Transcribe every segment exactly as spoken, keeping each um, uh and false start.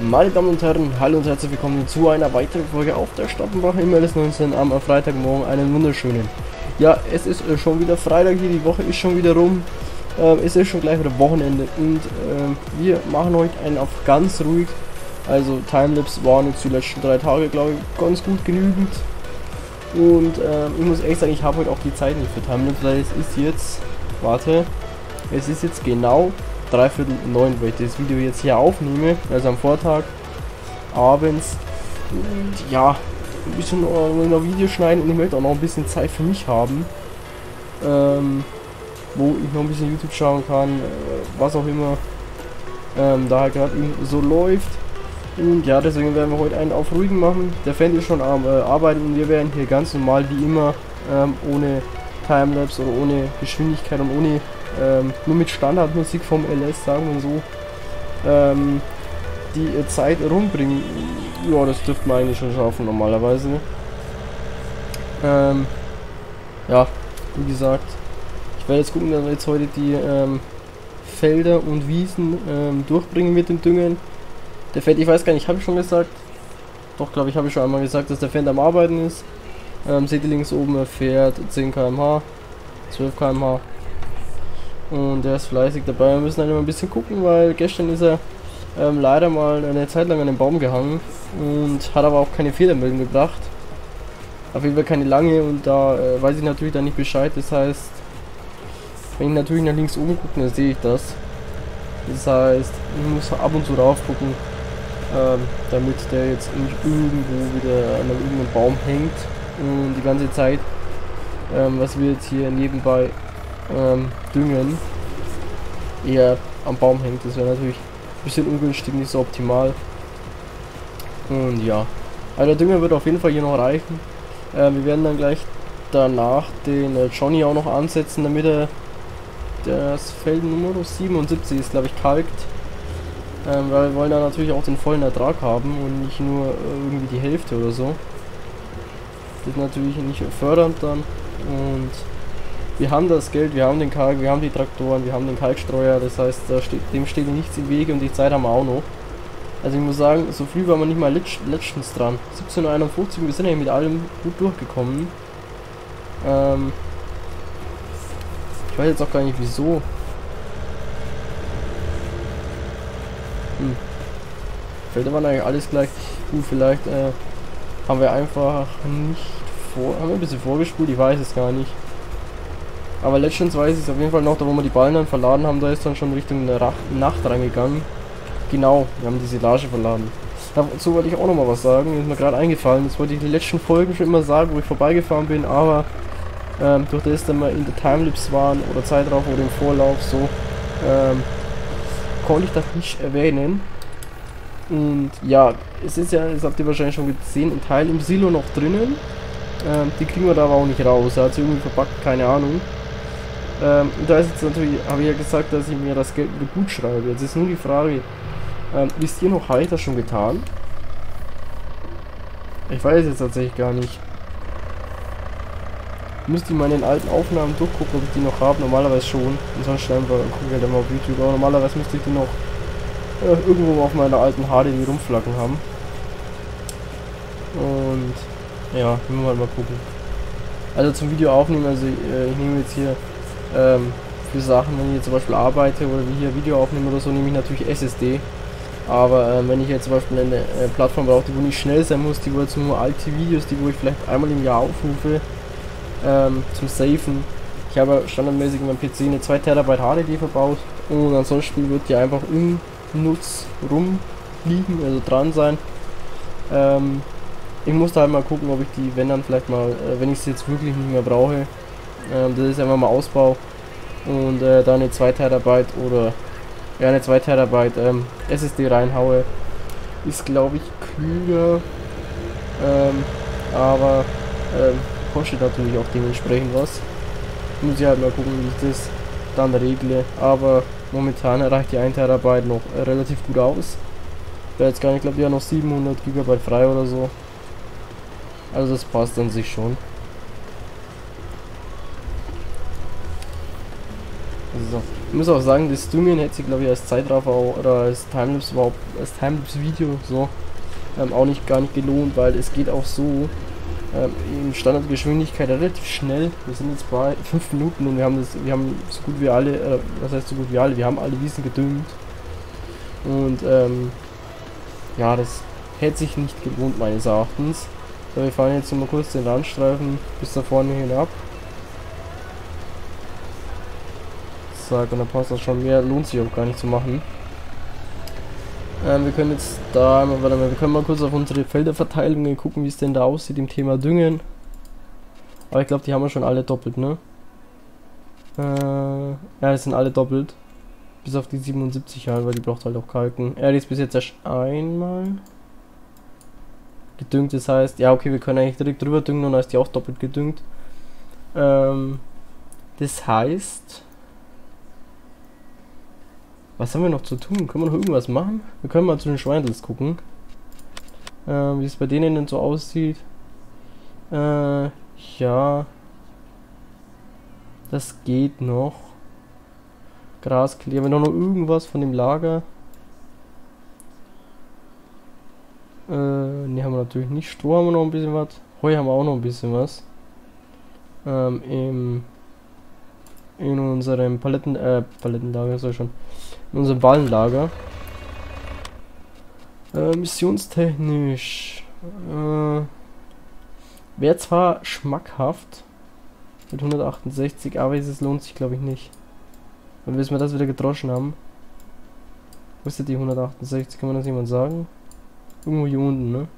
Meine Damen und Herren, hallo und herzlich willkommen zu einer weiteren Folge auf der Stappenbach im L S neunzehn am Freitagmorgen, einen wunderschönen. Ja, es ist äh, schon wieder Freitag hier, die Woche ist schon wieder rum, ähm, es ist schon gleich wieder Wochenende und ähm, wir machen heute einen auf ganz ruhig, also Timelapse waren jetzt die letzten drei Tage, glaube ich, ganz gut genügend und ähm, ich muss ehrlich sagen, ich habe heute auch die Zeit nicht für Timelapse, weil es ist jetzt, warte, es ist jetzt genau dreiviertel neun, weil ich das Video jetzt hier aufnehme, also am Vortag abends. Und ja, ein bisschen noch Video schneiden und ich möchte auch noch ein bisschen Zeit für mich haben, ähm, wo ich noch ein bisschen YouTube schauen kann, äh, was auch immer ähm, da halt gerade so läuft. Und ja, deswegen werden wir heute einen auf ruhigen machen. Der Fan ist schon am äh, Arbeiten und wir werden hier ganz normal wie immer ähm, ohne Timelapse oder ohne Geschwindigkeit und ohne Ähm, nur mit Standardmusik vom L S, sagen wir so, ähm, die äh, Zeit rumbringen. Ja, das dürfte man eigentlich schon schaffen normalerweise. Ähm, ja, wie gesagt, ich werde jetzt gucken, dass wir jetzt heute die ähm, Felder und Wiesen ähm, durchbringen mit den Düngern. Der Fan, ich weiß gar nicht, habe ich schon gesagt? Doch, glaube ich, habe ich schon einmal gesagt, dass der Fan am Arbeiten ist. Ähm, seht ihr links oben, er fährt zehn Kilometer pro Stunde, zwölf Kilometer pro Stunde. Und der ist fleißig dabei. Wir müssen halt immer ein bisschen gucken, weil gestern ist er ähm, leider mal eine Zeit lang an den Baum gehangen und hat aber auch keine Fehlermeldung gebracht. Auf jeden Fall keine lange und da äh, weiß ich natürlich dann nicht Bescheid. Das heißt, wenn ich natürlich nach links oben gucke, dann sehe ich das. Das heißt, ich muss ab und zu rauf gucken, ähm, damit der jetzt nicht irgendwo wieder an irgendeinem Baum hängt und die ganze Zeit, ähm, was wir jetzt hier nebenbei Ähm, düngen, eher am Baum hängt. Das wäre natürlich ein bisschen ungünstig, nicht so optimal. Und ja, also der Dünger wird auf jeden Fall hier noch reichen. Äh, wir werden dann gleich danach den äh, Johnny auch noch ansetzen, damit er das Feld Nummer siebenundsiebzig ist, glaube ich, kalkt. Ähm, weil wir wollen dann natürlich auch den vollen Ertrag haben und nicht nur äh, irgendwie die Hälfte oder so. Das ist natürlich nicht fördernd dann. Und wir haben das Geld, wir haben den Kalk, wir haben die Traktoren, wir haben den Kalkstreuer, das heißt, da steht, dem steht nichts im Wege und die Zeit haben wir auch noch. Also ich muss sagen, so früh waren wir nicht mal letzt, letztens dran. siebzehn Uhr einundfünfzig, wir sind ja mit allem gut durchgekommen. Ähm ich weiß jetzt auch gar nicht wieso. Hm. Felder waren eigentlich alles gleich. Gut, vielleicht äh, haben wir einfach nicht vor, haben wir ein bisschen vorgespult, ich weiß es gar nicht. Aber letztens weiß ich es auf jeden Fall noch, da wo wir die Ballen dann verladen haben, da ist dann schon Richtung der Nacht reingegangen. Genau, wir haben die Silage verladen. Dazu wollte ich auch noch mal was sagen, ist mir gerade eingefallen. Das wollte ich in den letzten Folgen schon immer sagen, wo ich vorbeigefahren bin, aber ähm, durch das, dass wir in der Timelapse waren oder Zeitraum oder im Vorlauf so, ähm, konnte ich das nicht erwähnen. Und ja, es ist ja, das habt ihr wahrscheinlich schon gesehen, ein Teil im Silo noch drinnen. Ähm, die kriegen wir da aber auch nicht raus, er hat sie irgendwie verpackt, keine Ahnung. Ähm, und da ist jetzt natürlich, habe ich ja gesagt, dass ich mir das Geld wieder gut schreibe. Jetzt ist nur die Frage, ähm, wisst ihr noch, habe ich das schon getan? Ich weiß jetzt tatsächlich gar nicht. Müsste ich mal in den alten Aufnahmen durchgucken, ob ich die noch habe. Normalerweise schon. Sonst schreiben wir, gucken wir dann mal auf YouTube. Aber normalerweise müsste ich die noch äh, irgendwo auf meiner alten H D rumflacken haben. Und ja, müssen wir halt mal gucken. Also zum Video aufnehmen, also äh, ich nehme jetzt hier ähm, für Sachen, wenn ich jetzt zum Beispiel arbeite oder wie hier Video aufnehme oder so, nehme ich natürlich S S D. Aber ähm, wenn ich jetzt zum Beispiel eine äh, Plattform brauche, die wo nicht schnell sein muss, die wo jetzt nur alte Videos, die wo ich vielleicht einmal im Jahr aufrufe, ähm, zum Safen. Ich habe standardmäßig in meinem P C eine zwei Terabyte H D D verbaut und ansonsten wird die einfach im Nutz rumliegen, also dran sein. Ähm, Ich musste halt mal gucken, ob ich die, wenn dann vielleicht mal, äh, wenn ich sie jetzt wirklich nicht mehr brauche, ähm, das ist einfach mal Ausbau und äh, da eine zwei Terabyte oder ja eine zwei Terabyte ähm, S S D reinhaue, ist glaube ich klüger, ähm, aber ähm, kostet natürlich auch dementsprechend was. Muss ich halt mal gucken, wie ich das dann regle, aber momentan reicht die ein Terabyte noch äh, relativ gut aus. Ich jetzt gar nicht, ich glaube, die hat noch siebenhundert Gigabyte frei oder so. Also das passt an sich schon. So. Ich muss auch sagen, das Düngen hätte sich, glaube ich, als Zeitraffer oder als Timelapse überhaupt, als Timelapse-Video so ähm, auch nicht gar nicht gelohnt, weil es geht auch so ähm, in Standardgeschwindigkeit relativ schnell. Wir sind jetzt bei fünf Minuten und wir haben das, wir haben so gut wie alle, äh, was heißt so gut wie alle, wir haben alle Wiesen gedüngt. Und ähm, ja, das hätte sich nicht gelohnt meines Erachtens. So, wir fahren jetzt mal kurz den Randstreifen bis da vorne hinab. Und dann passt das schon. Mehr lohnt sich auch gar nicht zu machen. Ähm, wir können jetzt da, warte mal, wir können mal kurz auf unsere Felderverteilungen gucken, wie es denn da aussieht im Thema Düngen. Aber ich glaube, die haben wir schon alle doppelt, ne? Äh, ja, die sind alle doppelt. Bis auf die siebenundsiebzig halt, weil die braucht halt auch Kalken. Er ist bis jetzt erst einmal gedüngt, das heißt, ja okay, wir können eigentlich direkt drüber düngen und dann ist die auch doppelt gedüngt. Ähm, das heißt... Was haben wir noch zu tun? Können wir noch irgendwas machen? Wir können mal zu den Schweindels gucken. Äh, wie es bei denen denn so aussieht. Äh, ja. Das geht noch. Grasklee. Haben wir noch irgendwas von dem Lager? Äh, ne, haben wir natürlich nicht. Stroh haben wir noch ein bisschen was. Heu haben wir auch noch ein bisschen was. Ähm, im... In unserem Paletten... Äh, Palettenlager, soll schon. In unserem Wallenlager. Äh, missionstechnisch. Äh, Wäre zwar schmackhaft. Mit hundertachtundsechzig, aber es lohnt sich glaube ich nicht. Und bis wir das wieder gedroschen haben. Wo ist denn die hundertachtundsechzig? Kann man das jemand sagen? Irgendwo hier unten, ne?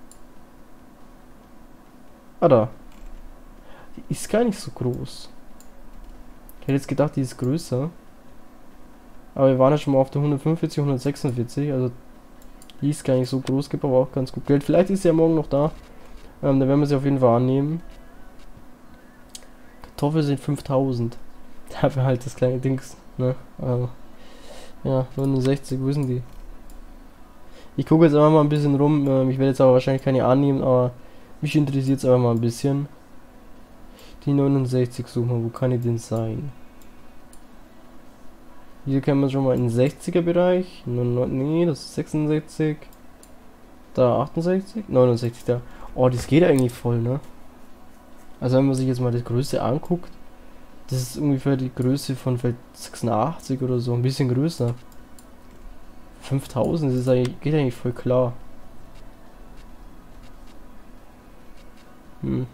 Ah, da. Die ist gar nicht so groß. Ich hätte jetzt gedacht, die ist größer. Aber wir waren ja schon mal auf der hundertfünfundvierzig, hundertsechsundvierzig, also die ist gar nicht so groß, gibt aber auch ganz gut Geld. Vielleicht ist sie ja morgen noch da. Ähm, dann werden wir sie auf jeden Fall annehmen. Kartoffeln sind fünftausend. Dafür halt das kleine Dings, ne? Also, ja, neunundsechzig, wo sind die? Ich gucke jetzt einfach mal ein bisschen rum. Ähm, ich werde jetzt aber wahrscheinlich keine annehmen, aber mich interessiert es einfach mal ein bisschen. Die neunundsechzig suchen wir, wo kann die denn sein? Hier kennen wir schon mal in sechziger Bereich. Nee, das ist sechsundsechzig. Da achtundsechzig. neunundsechzig da. Oh, das geht eigentlich voll, ne? Also wenn man sich jetzt mal das Größe anguckt. Das ist ungefähr die Größe von vielleicht sechsundachtzig oder so. Ein bisschen größer. fünftausend, das ist eigentlich, geht eigentlich voll klar. Hm.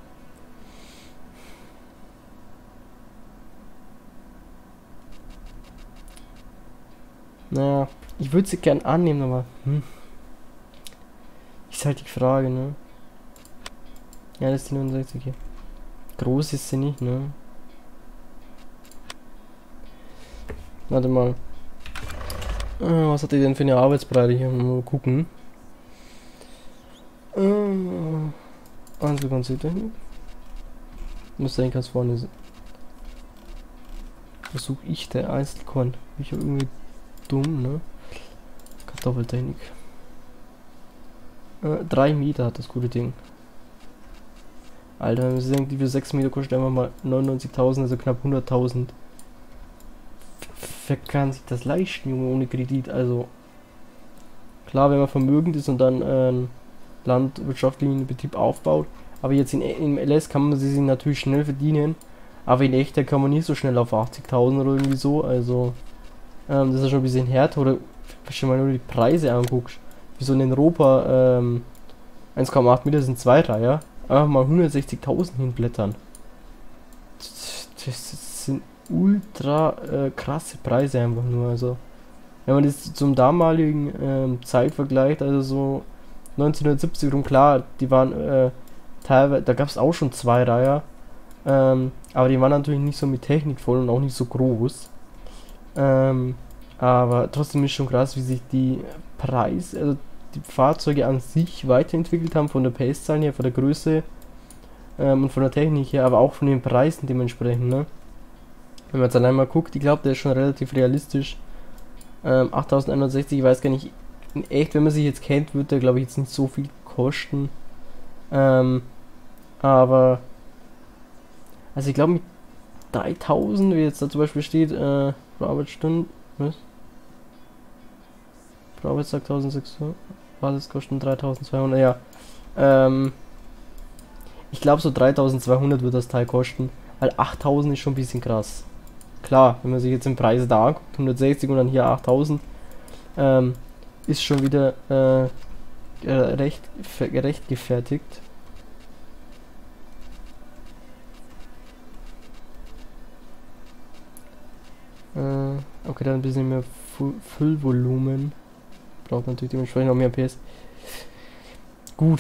Naja, ich würde sie gern annehmen, aber hm. Ist halt die Frage, ne? Ja, das ist die neunundsechzig hier. Groß ist sie nicht, ne? Warte mal. Äh, was hat die denn für eine Arbeitsbreite hier? Mal gucken. Äh, Anzug und Seetechnik. Muss eigentlich ganz vorne sein. Versuche ich der Einzelkorn. Ich habe irgendwie dumm, ne? Kartoffeltechnik. Äh, drei Meter hat das gute Ding. Alter, wenn wir denken, die für sechs Meter kostet einfach mal neunundneunzigtausend, also knapp hunderttausend. Wer kann sich das leisten, Junge, ohne Kredit? Also, klar, wenn man vermögend ist und dann äh, einen landwirtschaftlichen Betrieb aufbaut, aber jetzt in, im L S kann man sie natürlich schnell verdienen, aber in echter kann man nicht so schnell auf achtzigtausend oder irgendwie so, also, ähm, das ist schon ein bisschen härter, oder, wenn du mal nur die Preise anguckst, wie so in Europa, ähm, eins Komma acht Meter sind zwei Reiher, einfach mal hundertsechzigtausend hinblättern. Das, das sind ultra äh, krasse Preise einfach nur, also wenn man das zum damaligen ähm, Zeit vergleicht, also so neunzehnhundertsiebzig rum, klar, die waren äh, teilweise, da gab es auch schon zwei Reiher, ähm, aber die waren natürlich nicht so mit Technik voll und auch nicht so groß, ähm, aber trotzdem ist schon krass, wie sich die Preise, also die Fahrzeuge an sich weiterentwickelt haben, von der Pace-Zahl her, von der Größe ähm, und von der Technik her, aber auch von den Preisen dementsprechend, ne? Wenn man jetzt allein mal guckt, ich glaube, der ist schon relativ realistisch. Ähm, achttausendeinhundertsechzig, ich weiß gar nicht, in echt, wenn man sich jetzt kennt, wird der, glaube ich, jetzt nicht so viel kosten. Ähm, aber, also ich glaube, mit dreitausend, wie jetzt da zum Beispiel steht, äh, pro Arbeitsstunde, was? Pro Arbeitstag eintausendsechshundert, Basiskosten dreitausendzweihundert, ja. Ähm, ich glaube so dreitausendzweihundert wird das Teil kosten, weil achttausend ist schon ein bisschen krass. Klar, wenn man sich jetzt den Preis da anguckt, hundertsechzig und dann hier achttausend, ähm, ist schon wieder äh, recht, gerecht gefertigt. Äh, okay, dann ein bisschen mehr Füllvolumen. Braucht natürlich dementsprechend auch mehr P S. Gut.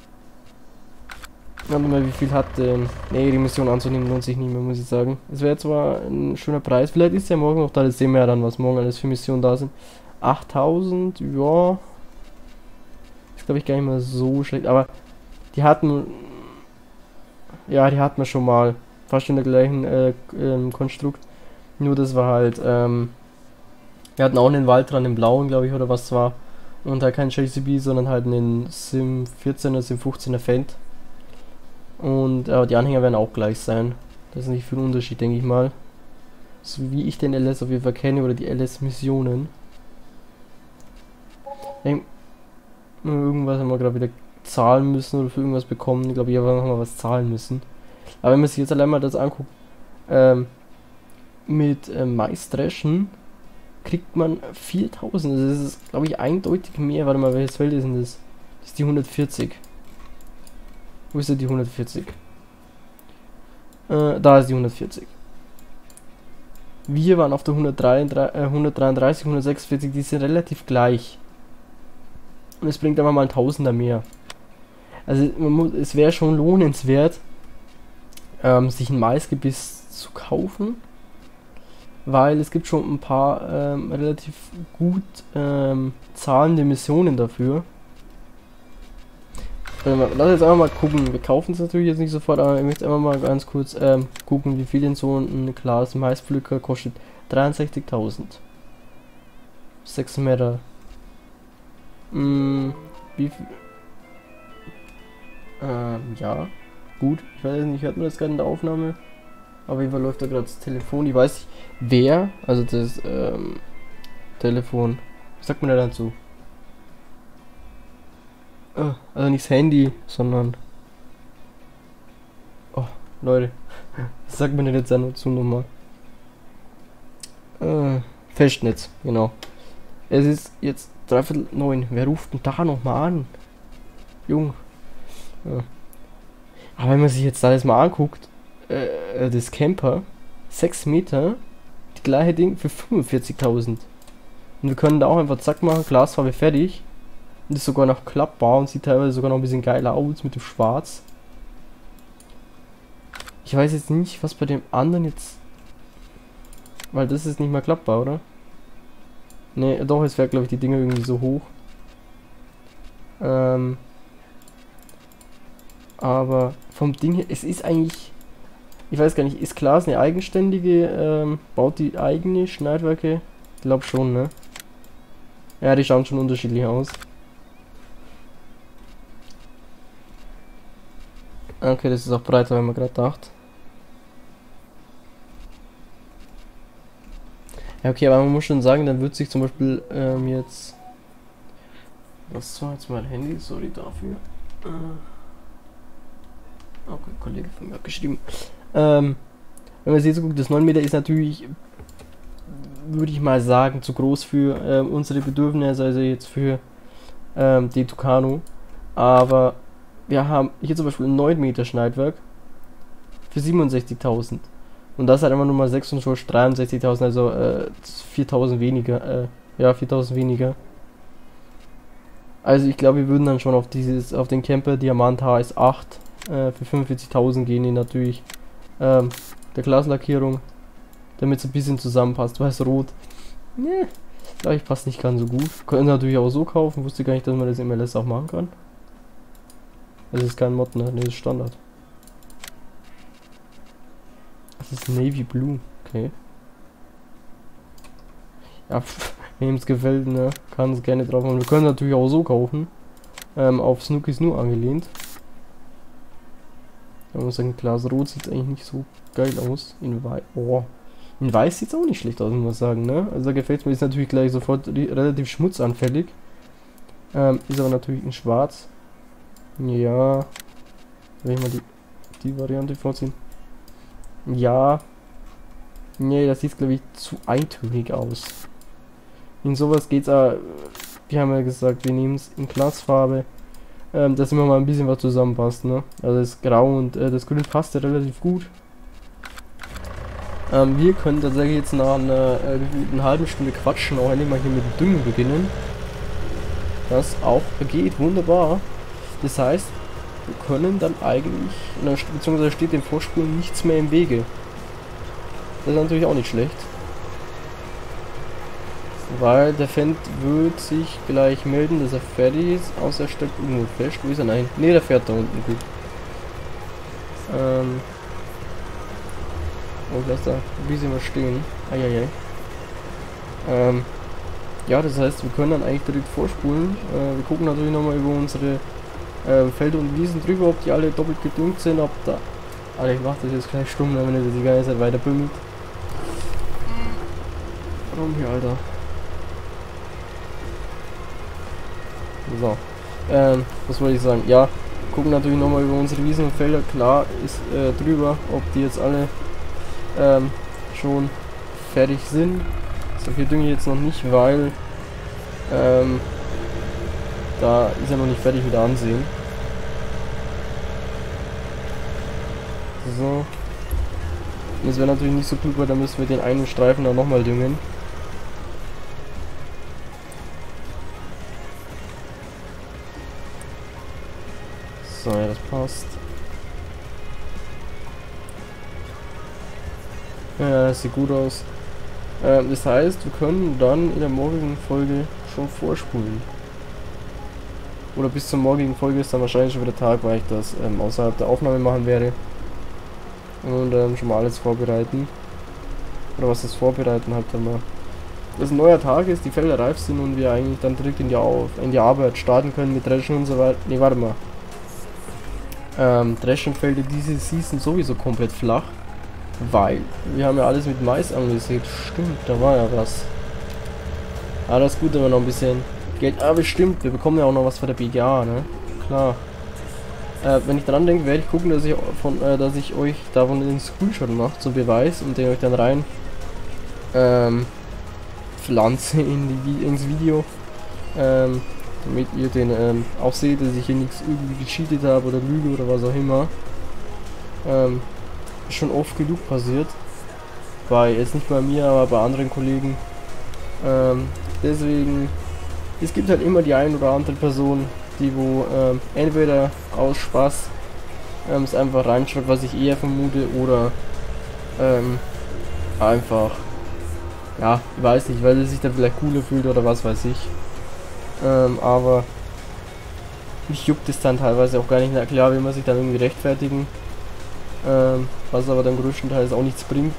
Warte mal, wie viel hat denn... Ne, die Mission anzunehmen lohnt sich nicht mehr, muss ich sagen. Es wäre zwar ein schöner Preis, vielleicht ist ja morgen noch da, das sehen wir ja dann, was morgen alles für Missionen da sind. achttausend, ja... Ist glaube ich gar nicht mal so schlecht, aber... Die hatten... Ja, die hatten wir schon mal. Fast in der gleichen äh, ähm, Konstrukt. Nur das war halt, ähm... Wir hatten auch einen Waldrand im Blauen, glaube ich, oder was es war. Und halt kein J C B, sondern halt einen Sim vierzehner, Sim fünfzehner Fendt. Und äh, die Anhänger werden auch gleich sein. Das ist nicht viel Unterschied, denke ich mal. So wie ich den L S auf jeden Fall kenne, oder die L S-Missionen. Irgendwas haben wir gerade wieder zahlen müssen oder für irgendwas bekommen. Ich glaube, hier haben wir was zahlen müssen. Aber wenn man sich jetzt allein mal das anguckt, ähm, mit äh, Maisdreschen kriegt man viertausend. Also das ist, glaube ich, eindeutig mehr. Warte mal, welches Feld ist denn das? Das ist die hundertvierzig. Wo ist denn die hundertvierzig? Äh, da ist die hundertvierzig. Wir waren auf der hundertdreiunddreißig, äh, hundertdreiunddreißig, hundertsechsundvierzig, die sind relativ gleich. Und es bringt aber mal ein Tausender mehr. Also man muss, es wäre schon lohnenswert, ähm, sich ein Maisgebiss zu kaufen. Weil es gibt schon ein paar ähm, relativ gut ähm, zahlende Missionen dafür. Lass jetzt einfach mal gucken. Wir kaufen es natürlich jetzt nicht sofort, aber ich möchte einfach mal ganz kurz ähm, gucken, wie viel denn so ein Glas Maispflücker kostet. dreiundsechzigtausend. sechs Meter. Hm, wie viel? Ähm, ja. Gut. Ich weiß nicht, hört man das gerade in der Aufnahme? Auf jeden Fall läuft da gerade das Telefon. Ich weiß nicht, wer, also das ähm, Telefon. Was sagt man da dazu? Oh, also nicht das Handy, sondern... Oh, Leute. Was sagt man denn jetzt dazu nochmal? Äh, Festnetz, genau. Es ist jetzt dreiviertel neun. Wer ruft denn da nochmal an? Jung. Ja. Aber wenn man sich jetzt alles mal anguckt, äh, das Camper, sechs Meter, die gleiche Ding für fünfundvierzigtausend. Und wir können da auch einfach zack machen, Glasfarbe fertig. Und ist sogar noch klappbar und sieht teilweise sogar noch ein bisschen geiler aus mit dem Schwarz. Ich weiß jetzt nicht, was bei dem anderen jetzt... Weil das ist nicht mehr klappbar, oder? Ne, doch, es wäre glaube ich die Dinger irgendwie so hoch. Ähm... Aber vom Ding her, es ist eigentlich... Ich weiß gar nicht, ist Klaas eine eigenständige, ähm, baut die eigene Schneidwerke? Ich glaube schon, ne? Ja, die schauen schon unterschiedlich aus. Okay, das ist auch breiter, wenn man gerade dacht. Ja, okay, aber man muss schon sagen, dann wird sich zum Beispiel ähm, jetzt... Was war jetzt mein Handy? Sorry dafür. Okay, Kollege von mir hat geschrieben. Ähm, wenn man sich jetzt guckt, das neun Meter ist natürlich, würde ich mal sagen, zu groß für ähm, unsere Bedürfnisse, also jetzt für ähm, die Tucano. Aber wir haben hier zum Beispiel ein neun Meter Schneidwerk für siebenundsechzigtausend. Und das hat einfach nur mal sechs und schon dreiundsechzigtausend, also äh, viertausend weniger. Äh, ja, viertausend weniger. Also ich glaube, wir würden dann schon auf dieses, auf den Camper Diamant H S acht äh, für fünfundvierzigtausend gehen, die natürlich ähm, der Glaslackierung, damit es ein bisschen zusammenpasst. Weiß-Rot, ne, glaube ich, passt nicht ganz so gut. Können natürlich auch so kaufen, wusste gar nicht, dass man das im L S auch machen kann. Das ist kein Mod, ne, das ist Standard. Das ist Navy Blue, okay. Ja, pff, wem es gefällt, ne, kann es gerne drauf machen. Wir können natürlich auch so kaufen, ähm, auf Snooki Snoo angelehnt. Man muss sagen, Glas Rot sieht eigentlich nicht so geil aus. In Weiß. Oh. In Weiß sieht es auch nicht schlecht aus, muss man sagen, ne? Also da gefällt mir, ist natürlich gleich sofort relativ schmutzanfällig. Ähm, ist aber natürlich in Schwarz. Ja. Will ich mal die, die Variante vorziehen. Ja. Nee, das sieht, glaube ich, zu eintönig aus. In sowas geht's auch. Wir haben ja gesagt, wir nehmen es in Glasfarbe. Ähm, dass immer mal ein bisschen was zusammenpasst, ne? Also das Grau und äh, das Grün passt ja relativ gut. Ähm, wir können tatsächlich jetzt nach einer äh, gefühlten halben Stunde Quatschen auch endlich mal hier mit dem Düngen beginnen. Das auch geht wunderbar. Das heißt, wir können dann eigentlich, beziehungsweise steht dem Vorspulen nichts mehr im Wege. Das ist natürlich auch nicht schlecht. Weil der Fendt wird sich gleich melden, dass er fertig ist, außer er steckt irgendwo fest. Wo ist er? Nein. Ne, der fährt da unten gut. Ähm. Oh, lass da ein bisschen was stehen. Eieiei. Ähm. Ja, das heißt, wir können dann eigentlich direkt vorspulen. Äh, wir gucken natürlich nochmal über unsere äh, Felder und Wiesen drüber, ob die alle doppelt gedüngt sind, ob da. Alter, ich mach das jetzt gleich stumm, wenn er die ganze Zeit weiter bümmelt. Warum hier, Alter? So, ähm, was wollte ich sagen? Ja, gucken natürlich nochmal über unsere Wiesen und Felder. Klar ist äh, drüber, ob die jetzt alle ähm, schon fertig sind. So viel dünge ich jetzt noch nicht, weil ähm, da ist ja noch nicht fertig mit Ansehen. So. Und das wäre natürlich nicht so klug, weil da müssen wir den einen Streifen dann nochmal düngen. So, ja, das passt. Ja, das sieht gut aus. Ähm, das heißt, wir können dann in der morgigen Folge schon vorspulen. Oder bis zur morgigen Folge ist dann wahrscheinlich schon wieder Tag, weil ich das ähm, außerhalb der Aufnahme machen werde. Und ähm, schon mal alles vorbereiten. Oder was das Vorbereiten halt dann mal. Dass ein neuer Tag ist, die Felder reif sind und wir eigentlich dann direkt in die, Auf in die Arbeit starten können mit Dreschen und so weiter. Ne, warte mal. Ähm, Dreschenfelder diese Season sowieso komplett flach. Weil wir haben ja alles mit Mais angesät. Stimmt, da war ja was. Aber das ist gut, wenn wir noch ein bisschen Geld. Aber stimmt, wir bekommen ja auch noch was von der B G A, ne? Klar. Äh, wenn ich dran denke, werde ich gucken, dass ich von, äh, dass ich euch davon den Screenshot mache zum Beweis und den euch dann rein ähm, pflanze in die, ins Video. Ähm, damit ihr den ähm, auch seht, dass ich hier nichts irgendwie gecheatet habe oder lüge oder was auch immer. Ähm, ist schon oft genug passiert. Bei, jetzt nicht bei mir, aber bei anderen Kollegen. Ähm, deswegen, es gibt halt immer die ein oder andere Person, die wo ähm, entweder aus Spaß ähm, es einfach reinschreibt, was ich eher vermute, oder ähm, einfach, ja, ich weiß nicht, weil er sich da vielleicht cooler fühlt oder was weiß ich. Ähm, aber mich juckt es dann teilweise auch gar nicht. Na klar, will man sich dann irgendwie rechtfertigen, ähm, was aber dann größtenteils auch nichts bringt.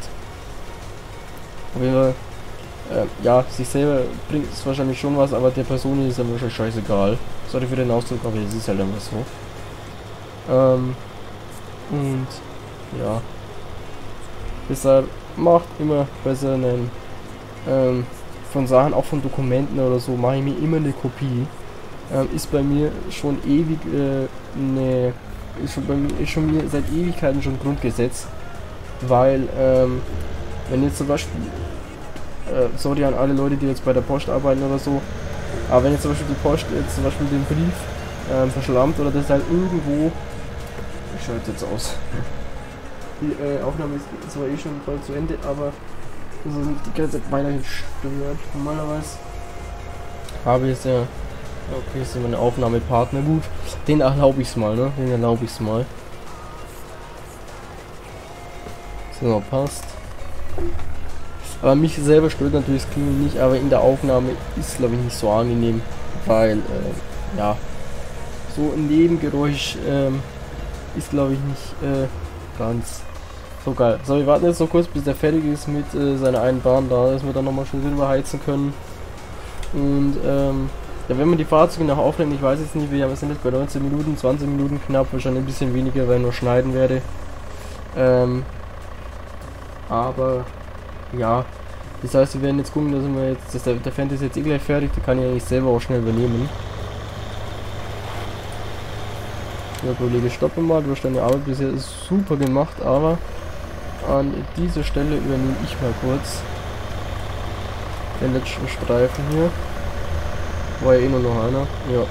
Aber äh, ja, sich selber bringt es wahrscheinlich schon was, aber der Person ist dann wahrscheinlich scheißegal. Sorry für den Ausdruck, aber es ist halt einfach so. Ähm, und ja, deshalb macht immer besser einen ähm, von Sachen, auch von Dokumenten oder so, mache ich mir immer eine Kopie. Ähm, ist bei mir schon ewig äh, eine, ist schon bei mir, ist schon mir seit Ewigkeiten schon Grundgesetz, weil ähm, wenn jetzt zum Beispiel, äh, sorry an alle Leute, die jetzt bei der Post arbeiten oder so, aber wenn jetzt zum Beispiel die Post jetzt zum Beispiel den Brief ähm, verschlammt oder das halt irgendwo, ich schalte jetzt aus. Die äh, Aufnahme ist zwar eh schon bald zu Ende, aber also die ganze Zeit weiterhin stört. Normalerweise habe ich es ja. Okay, ist ja meine Aufnahmepartner gut. Den erlaube ich es mal, ne? Den erlaube ich es mal. So, passt. Aber mich selber stört natürlich das Klingeln nicht, aber in der Aufnahme ist glaube ich nicht so angenehm, weil äh, ja, so ein Nebengeräusch ähm, ist glaube ich nicht äh, ganz so geil. So, wir warten jetzt noch kurz, bis der fertig ist mit äh, seiner einen Bahn da, dass wir dann nochmal schön drüber heizen können. Und ähm, Ja, wenn man die Fahrzeuge noch aufnimmt, ich weiß jetzt nicht, wir sind jetzt bei neunzehn Minuten, zwanzig Minuten knapp, wahrscheinlich ein bisschen weniger, weil ich nur schneiden werde. Ähm, aber, ja, das heißt, wir werden jetzt gucken, dass wir jetzt, dass der, der Fan ist jetzt eh gleich fertig, der kann ich eigentlich selber auch schnell übernehmen. Ja, Kollege, stoppe mal, du hast deine Arbeit bisher super gemacht, aber an dieser Stelle übernehme ich mal kurz den letzten Streifen hier. War ja eh nur noch einer, ja.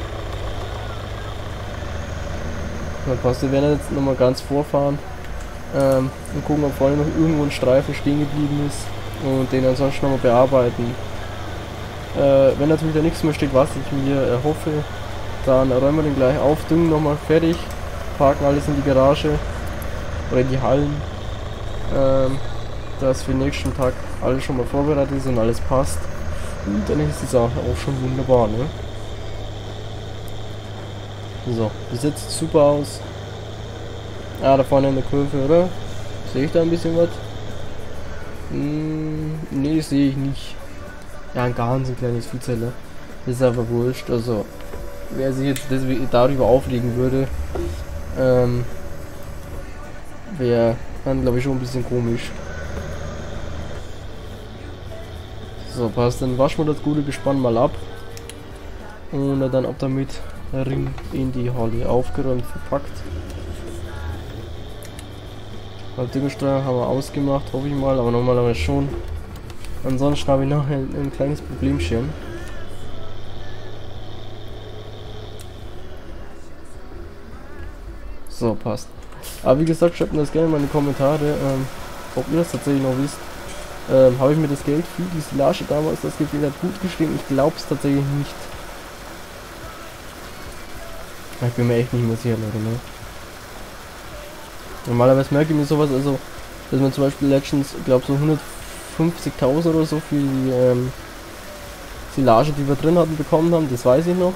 Dann passt, wir werden jetzt nochmal ganz vorfahren ähm, und gucken, ob vorne noch irgendwo ein Streifen stehen geblieben ist und den ansonsten nochmal bearbeiten. Äh, wenn natürlich da nichts mehr steht, was ich mir erhoffe, dann räumen wir den gleich auf, düngen nochmal fertig, parken alles in die Garage oder in die Hallen, ähm, dass für den nächsten Tag alles schon mal vorbereitet ist und alles passt. Und dann ist die Sache auch schon wunderbar, ne? So, das sieht super aus. Ah, da vorne in der Kurve, oder? Sehe ich da ein bisschen was? Hm, nee, sehe ich nicht. Ja, ein ganz ein kleines Vielzeller. Das ist einfach wurscht. Also, wer sich jetzt darüber aufregen würde, ähm, wäre dann, glaube ich, schon ein bisschen komisch. So, passt, dann waschen wir das gute Gespann mal ab. Und dann ab damit Ring in die Halle aufgeräumt, verpackt. Düngersteuer haben wir ausgemacht, hoffe ich mal, aber normalerweise schon. Ansonsten habe ich nachher ein, ein kleines Problemchen. So, passt. Aber wie gesagt, schreibt mir das gerne mal in die Kommentare, ähm, ob ihr das tatsächlich noch wisst. Ähm, habe ich mir das Geld für die Silage damals, das gefehlt hat, gut geschrieben? Ich glaube es tatsächlich nicht. Ich bin mir echt nicht mehr sicher, Leute, ne? Normalerweise merke ich mir sowas, also, dass man zum Beispiel Legends, ich glaube so hundertfünfzigtausend oder so für die ähm, Silage, die wir drin hatten, bekommen haben, das weiß ich noch.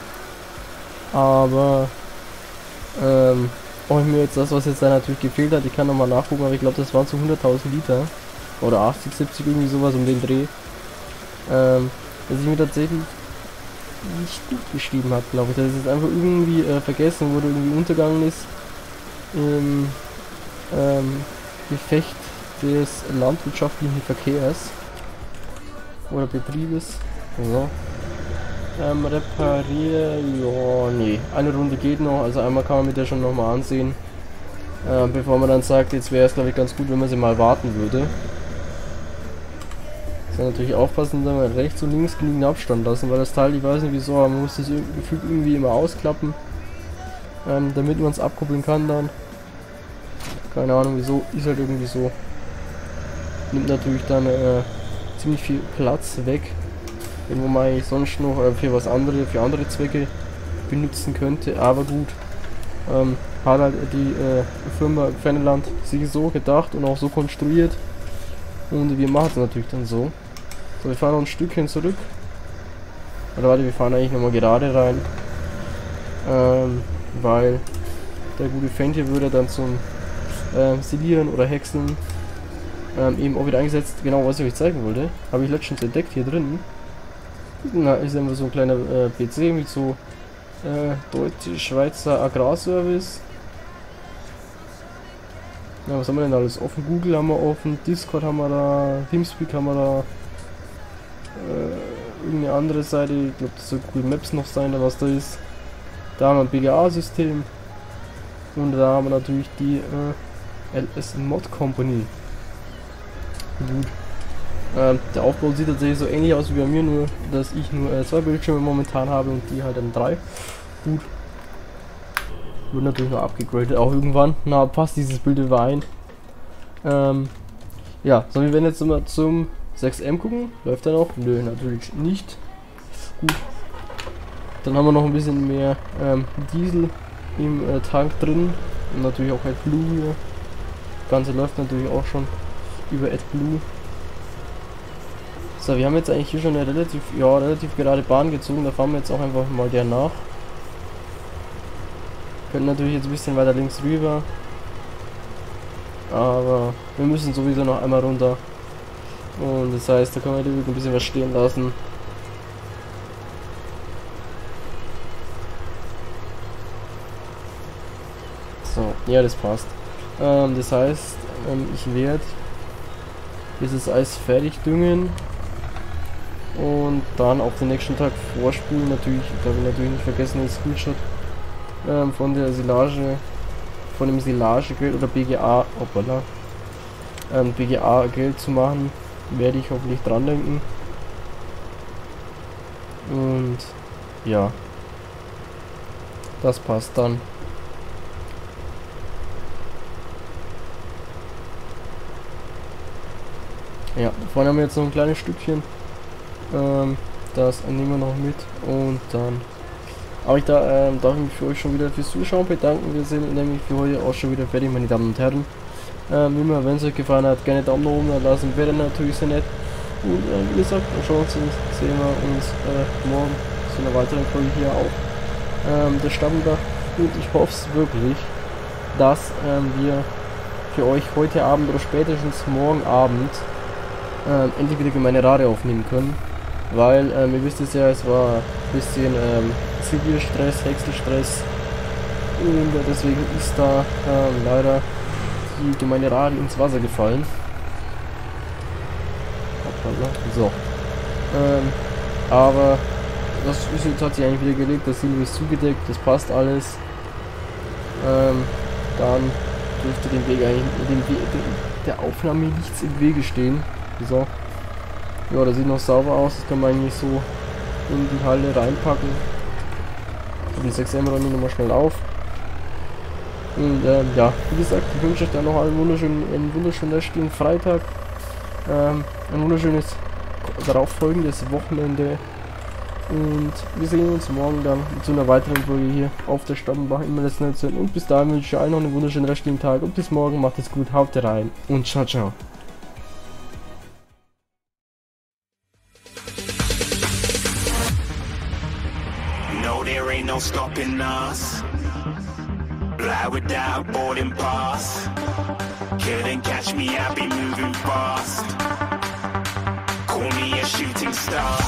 Aber, ähm, auch mir jetzt das, was jetzt da natürlich gefehlt hat, ich kann nochmal nachgucken, aber ich glaube, das waren so hunderttausend Liter. Oder achtzig, siebzig, irgendwie sowas um den Dreh. Ähm, dass ich mir tatsächlich nicht gut geschrieben habe, glaube ich. Dass es einfach irgendwie äh, vergessen wurde, irgendwie untergegangen ist im ähm, Gefecht des landwirtschaftlichen Verkehrs oder Betriebes. So. Ähm, reparieren, ja, nee. Eine Runde geht noch, also einmal kann man mit der schon nochmal ansehen. Ähm, bevor man dann sagt, jetzt wäre es glaube ich ganz gut, wenn man sie mal warten würde. Muss natürlich aufpassen, dass wir rechts und links genügend Abstand lassen, weil das Teil, ich weiß nicht wieso, aber man muss das gefühlt irgendwie immer ausklappen, ähm, damit man es abkuppeln kann dann. Keine Ahnung wieso, ist halt irgendwie so. Nimmt natürlich dann äh, ziemlich viel Platz weg, wo man eigentlich sonst noch äh, für was andere, für andere Zwecke benutzen könnte, aber gut. Ähm, hat halt die äh, Firma Fenneland sich so gedacht und auch so konstruiert und wir machen es natürlich dann so. So, wir fahren noch ein Stückchen zurück. Oder warte, wir fahren eigentlich nochmal gerade rein. Ähm, weil der gute Fan hier würde dann zum äh, Silieren oder Häckseln ähm, eben auch wieder eingesetzt. Genau, was ich euch zeigen wollte. Habe ich letztens entdeckt hier drin. Na, ist einfach so ein kleiner äh, P C mit so äh, Deutsche Schweizer Agrarservice. Ja, was haben wir denn alles offen? Google haben wir offen, Discord haben wir da, Teamspeak haben wir da. Äh, irgendeine andere Seite, ich glaube das soll Google Maps noch sein, da was da ist. Da haben wir ein B G A-System und da haben wir natürlich die äh, L S Mod Company. Gut. Ähm, der Aufbau sieht tatsächlich so ähnlich aus wie bei mir, nur dass ich nur äh, zwei Bildschirme momentan habe und die halt dann drei. Gut. Wird natürlich noch abgegradet, auch irgendwann. Na, passt dieses Bild überein. Ähm, ja, so, wir werden jetzt mal zum sechs M gucken. Läuft er noch? Nö, natürlich nicht. Gut. Dann haben wir noch ein bisschen mehr ähm, Diesel im äh, Tank drin. Und natürlich auch AdBlue hier. Das Ganze läuft natürlich auch schon über AdBlue. So, wir haben jetzt eigentlich hier schon eine relativ, ja, relativ gerade Bahn gezogen. Da fahren wir jetzt auch einfach mal der nach. Können natürlich jetzt ein bisschen weiter links rüber. Aber wir müssen sowieso noch einmal runter. Und das heißt, da können wir ein bisschen was stehen lassen. So, ja, das passt. Ähm, das heißt, ähm, ich werde dieses Eis fertig düngen und dann auf den nächsten Tag vorspulen. Natürlich, da habe ich natürlich nicht vergessen, den Screenshot ähm, von der Silage, von dem Silagegeld oder B G A, hoppala, ähm, B G A-Geld zu machen, werde ich hoffentlich dran denken. Und ja, das passt dann. Ja, vorne haben wir jetzt noch ein kleines Stückchen. Ähm, das nehmen wir noch mit und dann. Aber ich da, ähm, darf ich mich für euch schon wieder fürs Zuschauen bedanken. Wir sind nämlich für heute auch schon wieder fertig, meine Damen und Herren. Ähm, wie immer, wenn es euch gefallen hat, gerne Daumen nach oben da lassen, wäre natürlich sehr nett. Und äh, wie gesagt, ansonsten sehen wir uns äh, morgen zu einer weiteren Folge hier auf ähm, der Stammdach. Und ich hoffe es wirklich, dass ähm, wir für euch heute Abend oder spätestens morgen Abend ähm, endlich wieder Gemeinderate aufnehmen können, weil ähm, ihr wisst es ja, es war ein bisschen ähm, Zivilstress, Häckselstress und äh, deswegen ist da ähm, leider die Gemeinderate ins Wasser gefallen. So, ähm, aber das ist jetzt, hat sich eigentlich wieder gelegt, das Silo ist zugedeckt, das passt alles. Ähm, dann dürfte dem Weg eigentlich dem We der Aufnahme nichts im Wege stehen. So. Ja, das sieht noch sauber aus, das kann man eigentlich so in die Halle reinpacken. Den sechs M räume ich nochmal schnell auf. Und ähm, ja, wie gesagt, ich wünsche euch dann noch einen wunderschönen, einen wunderschönen restlichen Freitag. Ähm, ein wunderschönes darauf folgendes Wochenende. Und wir sehen uns morgen dann zu einer weiteren Folge hier auf der Stammbach im Netz. Und bis dahin wünsche ich allen noch einen wunderschönen restlichen Tag. Und bis morgen, macht es gut, haut rein und ciao, ciao. No, there ain't no stopping us. Fly without boarding pass. Couldn't catch me, I be moving fast. Call me a shooting star.